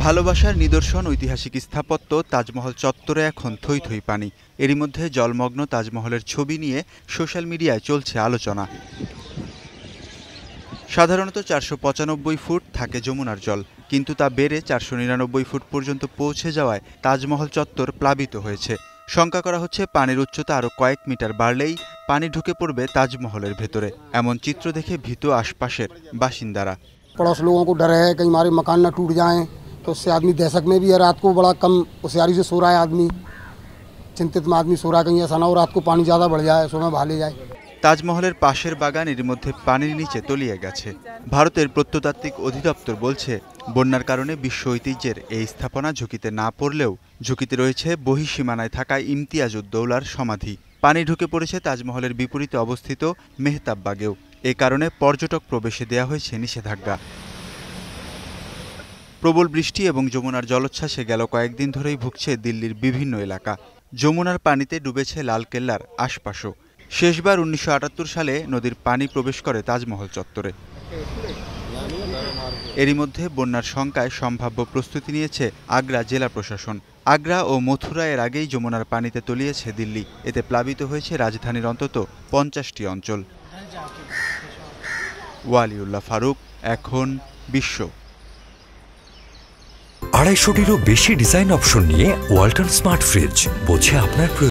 ভালোবাসার নিদর্শন ঐতিহাসিক স্থাপত্য তাজমহল চত্বরে এখন থই থই পানি। এরই মধ্যে জলমগ্ন তাজমহলের ছবি নিয়ে সোশ্যাল মিডিয়ায় চলছে আলোচনা। সাধারণত 495 ফুট থাকে যমুনার জল, কিন্তু তা বেড়ে 499 ফুট পর্যন্ত পৌঁছে যাওয়ায় তাজমহল চত্বর প্লাবিত হয়েছে। শঙ্কা করা হচ্ছে পানির উচ্চতা আরও কয়েক মিটার বাড়লেই পানি ঢুকে পড়বে তাজমহলের ভেতরে। এমন চিত্র দেখে ভীত আশপাশের বাসিন্দারা। पड़ोस लोगों को डर है कहीं हमारे मकान ना टूट जाएं, तो उससे आदमी दहशत में भी है। रात को बड़ा कम होशियारी से सो रहा है आदमी, चिंतित में आदमी सो रहा है कहीं ऐसा ना हो रात को पानी ज़्यादा बढ़ जाए, सुबह भाले जाए। তাজমহলের পাশের বাগান এর মধ্যে পানির নিচে তলিয়ে গেছে। ভারতের প্রত্নতাত্ত্বিক অধিদপ্তর বলছে, বন্যার কারণে বিশ্ব ঐতিহ্যের এই স্থাপনা ঝুঁকিতে না পড়লেও ঝুঁকিতে রয়েছে বহিঃসীমানায় থাকা ইমতিয়াজ-উদ-দৌলার সমাধি। পানি ঢুকে পড়েছে তাজমহলের বিপরীতে অবস্থিত মেহতাব বাগেও। এ কারণে পর্যটক প্রবেশে দেয়া হয়েছে নিষেধাজ্ঞা। প্রবল বৃষ্টি এবং যমুনার জলোচ্ছ্বাসে গেল কয়েকদিন ধরেই ভুগছে দিল্লির বিভিন্ন এলাকা। যমুনার পানিতে ডুবেছে লালকেল্লার আশপাশও। শেষবার 1978 সালে নদীর পানি প্রবেশ করে তাজমহল চত্বরে। এরই মধ্যে বন্যার শঙ্কায় সম্ভাব্য প্রস্তুতি নিয়েছে আগ্রা জেলা প্রশাসন। আগ্রা ও মথুরা এর আগেই যমুনার পানিতে তলিয়েছে দিল্লি। এতে প্লাবিত হয়েছে রাজধানীর অন্তত 50টি অঞ্চল। ওয়ালিউল্লাহ ফারুক, এখন বিশ্ব। 250টিরও বেশি ডিজাইন অপশন নিয়ে ওয়ালটন স্মার্ট ফ্রিজ, বোঝে আপনার